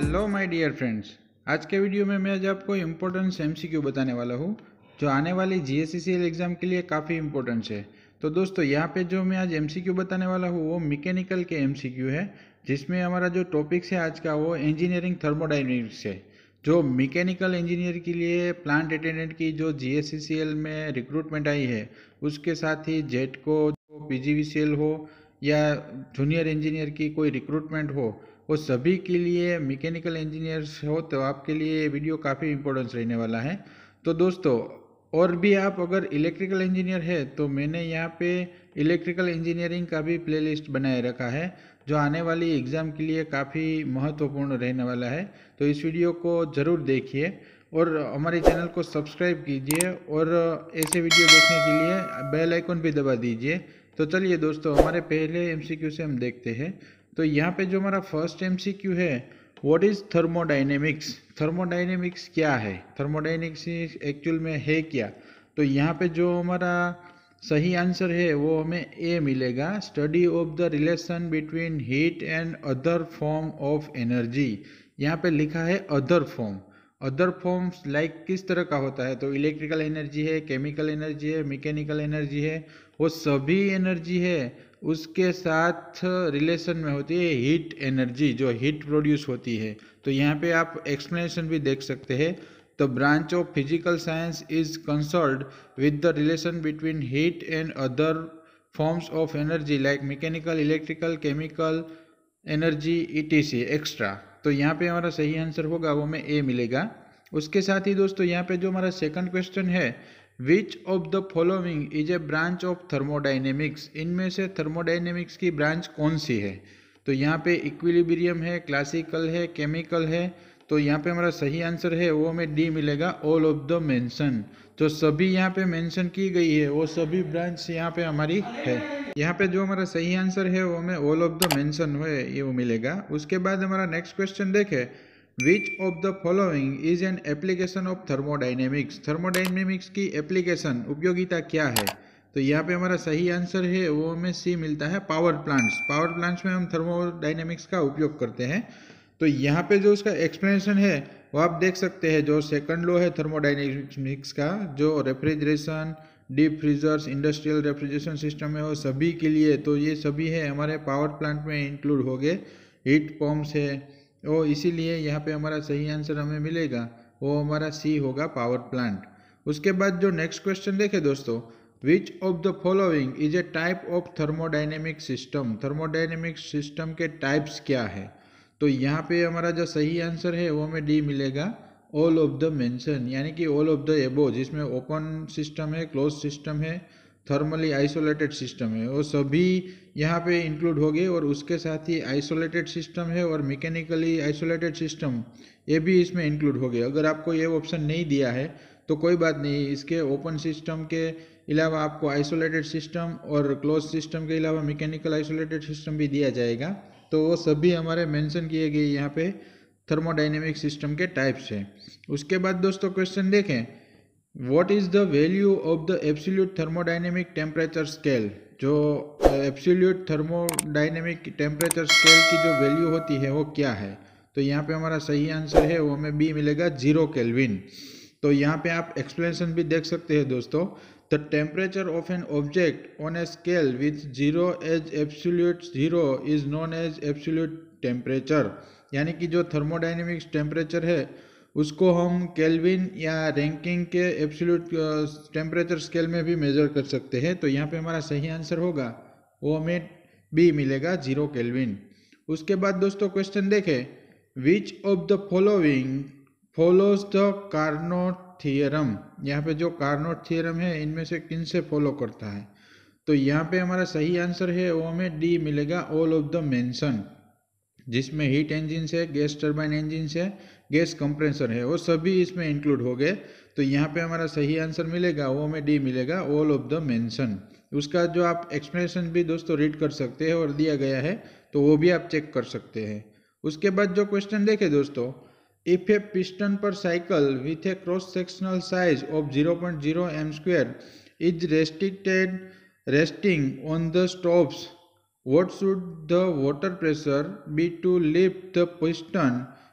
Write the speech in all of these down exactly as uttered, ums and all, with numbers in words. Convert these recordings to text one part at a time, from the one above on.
Hello my dear friends, आज के video में मैं आज आपको इम्पोर्टेंस एमसीक्यू बताने वाला हूँ जो आने वाली जीएससीसीएल एग्ज़ाम के लिए काफ़ी इम्पोर्टेंस है। तो दोस्तों यहाँ पे जो मैं आज एमसीक्यू बताने वाला हूँ वो मैकेनिकल के एमसीक्यू है, जिसमें हमारा जो टॉपिक्स है आज का वो इंजीनियरिंग थर्मोडायनेमिक्स है। जो मैकेनिकल इंजीनियर के लिए प्लांट अटेंडेंट की जो जीएससीसीएल में रिक्रूटमेंट आई है, उसके साथ ही जेटको पीजीवीसीएल हो या जूनियर इंजीनियर की कोई रिक्रूटमेंट हो, वो सभी के लिए मैकेनिकल इंजीनियर्स हो तो आपके लिए ये वीडियो काफ़ी इम्पोर्टेंस रहने वाला है। तो दोस्तों, और भी आप अगर इलेक्ट्रिकल इंजीनियर है तो मैंने यहाँ पे इलेक्ट्रिकल इंजीनियरिंग का भी प्लेलिस्ट बनाए रखा है जो आने वाली एग्ज़ाम के लिए काफ़ी महत्वपूर्ण रहने वाला है। तो इस वीडियो को ज़रूर देखिए और हमारे चैनल को सब्सक्राइब कीजिए और ऐसे वीडियो देखने के लिए बेल आइकन भी दबा दीजिए। तो चलिए दोस्तों, हमारे पहले एमसीक्यू से हम देखते हैं। तो यहाँ पे जो हमारा फर्स्ट एमसीक्यू है, व्हाट इज़ थर्मोडायनेमिक्स। थर्मोडायनेमिक्स क्या है, थर्मोडायनेमिक्स एक्चुअल में है क्या। तो यहाँ पे जो हमारा सही आंसर है वो हमें ए मिलेगा, study of the relation between heat and other form of energy. यहाँ पे लिखा है other form. Other forms like किस तरह का होता है, तो इलेक्ट्रिकल एनर्जी है, केमिकल एनर्जी है, मैकेनिकल एनर्जी है, वो सभी एनर्जी है उसके साथ रिलेशन में होती है हीट एनर्जी, जो हीट प्रोड्यूस होती है। तो यहाँ पे आप एक्सप्लेनेशन भी देख सकते हैं। The branch of physical science is concerned with the relation between heat and other forms of energy like mechanical, electrical, chemical energy, ETC extra. तो यहाँ पे हमारा सही आंसर होगा वो हमें ए मिलेगा। उसके साथ ही दोस्तों यहाँ पे जो हमारा सेकंड क्वेश्चन है, which of the following is a branch of thermodynamics. इनमें से थर्मोडायनेमिक्स की ब्रांच कौन सी है। तो यहाँ पे इक्विलिब्रियम है, क्लासिकल है, केमिकल है। तो यहाँ पे हमारा सही आंसर है वो हमें डी मिलेगा, ऑल ऑफ द मेंशन। जो सभी यहाँ पे मेंशन की गई है वो सभी ब्रांच यहाँ पे हमारी है। यहाँ पे जो हमारा सही आंसर है वो हमें ऑल ऑफ द मेंशन है ये वो मिलेगा। उसके बाद हमारा नेक्स्ट क्वेश्चन देखें, which of the following is an application of thermodynamics. Thermodynamics की एप्लीकेशन, उपयोगिता क्या है। तो यहाँ पे हमारा सही आंसर है वो हमें सी मिलता है, पावर प्लांट्स। पावर प्लांट्स में हम थर्मोडायनेमिक्स का उपयोग करते हैं। तो यहाँ पे जो उसका एक्सप्लेनेशन है वो आप देख सकते हैं। जो सेकंड लॉ है थर्मोडायनेमिक्स का, जो refrigeration, deep freezers, industrial refrigeration system है वो सभी के लिए, तो ये सभी है हमारे पावर प्लांट में इंक्लूड हो गए। हीट पम्प्स है और इसीलिए यहाँ पे हमारा सही आंसर हमें मिलेगा वो हमारा सी होगा, पावर प्लांट। उसके बाद जो नेक्स्ट क्वेश्चन देखें दोस्तों, which of the following is a type of thermodynamic system. Thermodynamic system के टाइप्स क्या है। तो यहाँ पे हमारा जो सही आंसर है वो हमें डी मिलेगा, ऑल ऑफ द मेंशन, यानी कि ऑल ऑफ द एबो, जिसमें ओपन सिस्टम है, क्लोज सिस्टम है, थर्मली आइसोलेटेड सिस्टम है, वो सभी यहाँ पे इंक्लूड हो गए। और उसके साथ ही आइसोलेटेड सिस्टम है और मैकेनिकली आइसोलेटेड सिस्टम, ये भी इसमें इंक्लूड हो गए। अगर आपको ये ऑप्शन नहीं दिया है तो कोई बात नहीं, इसके ओपन सिस्टम के अलावा आपको आइसोलेटेड सिस्टम और क्लोज सिस्टम के अलावा मैकेनिकल आइसोलेटेड सिस्टम भी दिया जाएगा। तो वो सभी हमारे मेंशन किए गए यहाँ पे थर्मोडायनेमिक सिस्टम के टाइप्स हैं। उसके बाद दोस्तों क्वेश्चन देखें, what is the value of the absolute thermodynamic temperature scale. जो एब्सोल्यूट थर्मोडायनेमिक टेम्परेचर स्केल की जो वैल्यू होती है वो क्या है। तो यहाँ पे हमारा सही आंसर है वो हमें बी मिलेगा, जीरो केल्विन। तो यहाँ पे आप एक्सप्लेनेशन भी देख सकते हैं दोस्तों। The temperature of an object on a scale with zero as absolute zero is known as absolute temperature. यानी कि जो थर्मोडायनेमिक्स टेम्परेचर है उसको हम केल्विन या रैंकिंग के एब्सोल्यूट टेम्परेचर स्केल में भी मेजर कर सकते हैं। तो यहाँ पे हमारा सही आंसर होगा वो हमें बी मिलेगा, जीरो केल्विन। उसके बाद दोस्तों क्वेश्चन देखें, which of the following follows the Carnot theorem. यहाँ पे जो कार्नोट थियरम है इनमें से किन से फॉलो करता है। तो यहाँ पे हमारा सही आंसर है वो हमें डी मिलेगा, ऑल ऑफ द मेंशन, जिसमें हीट इंजन है, गैस टर्बाइन इंजन है, गैस कंप्रेसर है, वो सभी इसमें इंक्लूड हो गए। तो यहाँ पे हमारा सही आंसर मिलेगा वो हमें डी मिलेगा, ऑल ऑफ द मेंशन। उसका जो आप एक्सप्लेनेशन भी दोस्तों रीड कर सकते हैं और दिया गया है तो वो भी आप चेक कर सकते हैं। उसके बाद जो क्वेश्चन देखे दोस्तों, if a piston per cycle with a cross sectional size of zero point zero M square is restricted resting on the stops, what should the water pressure be to lift the piston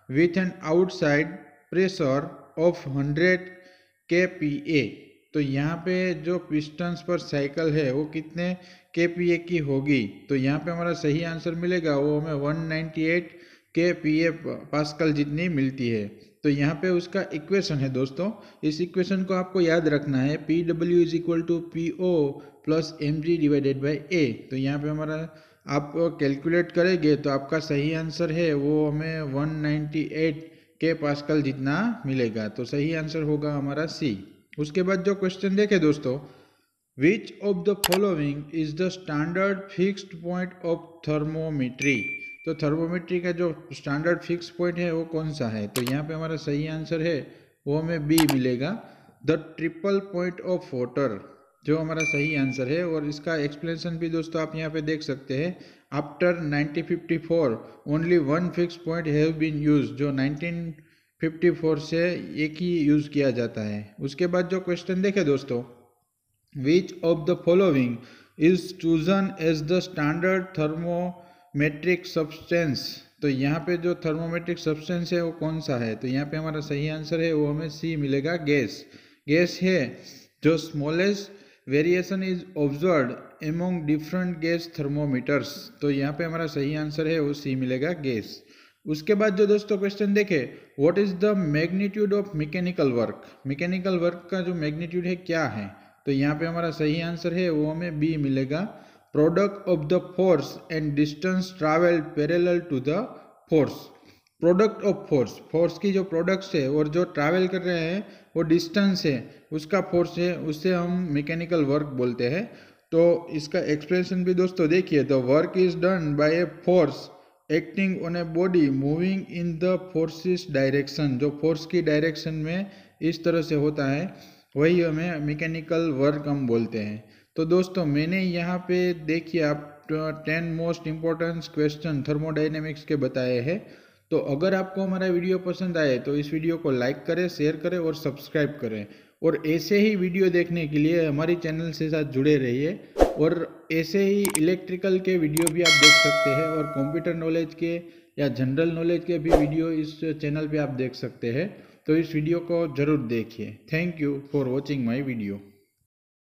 with an outside pressure of hundred K P A. तो यहाँ पे जो pistons पर cycle है वो कितने के P ए की होगी, तो यहाँ पे हमारा सही आंसर मिलेगा वो हमें one ninety eight K P A pascal जितनी मिलती है। तो यहाँ पे उसका इक्वेशन है दोस्तों, इस इक्वेशन को आपको याद रखना है, P W is equal to P O plus M G divided by A. तो यहाँ पे हमारा आप कैलकुलेट करेंगे तो आपका सही आंसर है वो हमें one ninety eight K pascal जितना मिलेगा। तो सही आंसर होगा हमारा सी। उसके बाद जो क्वेश्चन देखें दोस्तों, which of the following is the standard fixed point of thermometry. तो थर्मोमीट्री का जो स्टैंडर्ड फिक्स पॉइंट है वो कौन सा है, तो यहाँ पे हमारा सही आंसर है वो हमें बी मिलेगा, the triple point of water, जो हमारा सही आंसर है। और इसका एक्सप्लेनेशन भी दोस्तों आप यहाँ पे देख सकते हैं, after nineteen fifty four only one fix point have been use, जो नाइनटीन फिफ्टी फोर से एक ही यूज किया जाता है। उसके बाद जो क्वेश्चन देखे दोस्तों, which of the following is chosen as the standard thermometric substance. तो यहाँ पे जो थर्मोमेट्रिक सब्सटेंस है वो कौन सा है, तो यहाँ पे हमारा सही आंसर है वो हमें सी मिलेगा, गैस। गैस है जो smallest variation is observed among different gas thermometers. तो यहाँ पे हमारा सही आंसर है वो सी मिलेगा, गैस। उसके बाद जो दोस्तों क्वेश्चन देखे, what is the magnitude of mechanical work. Mechanical work का जो मैग्नीट्यूड है क्या है, तो यहाँ पे हमारा सही आंसर है वो हमें बी मिलेगा, product of the force and distance travelled parallel to the force. Product of force, force की जो प्रोडक्ट्स है और जो ट्रैवल कर रहे हैं वो डिस्टेंस है, उसका फोर्स है, उससे हम मैकेनिकल वर्क बोलते हैं। तो इसका एक्सप्लेनेशन भी दोस्तों देखिए, the work is done by a force acting on a body moving in the forces direction. जो फोर्स की डायरेक्शन में इस तरह से होता है वही हमें मैकेनिकल वर्क हम बोलते हैं। तो दोस्तों मैंने यहाँ पे देखिए आप ten most important question thermodynamics के बताए हैं। तो अगर आपको हमारा वीडियो पसंद आए तो इस वीडियो को लाइक करें, शेयर करें और सब्सक्राइब करें। और ऐसे ही वीडियो देखने के लिए हमारी चैनल से साथ जुड़े रहिए। और ऐसे ही इलेक्ट्रिकल के वीडियो भी आप देख सकते हैं और कंप्यूटर नॉलेज के या जनरल नॉलेज के भी वीडियो इस चैनल पे आप देख सकते हैं। तो इस वीडियो को ज़रूर देखिए। Thank you for watching my video.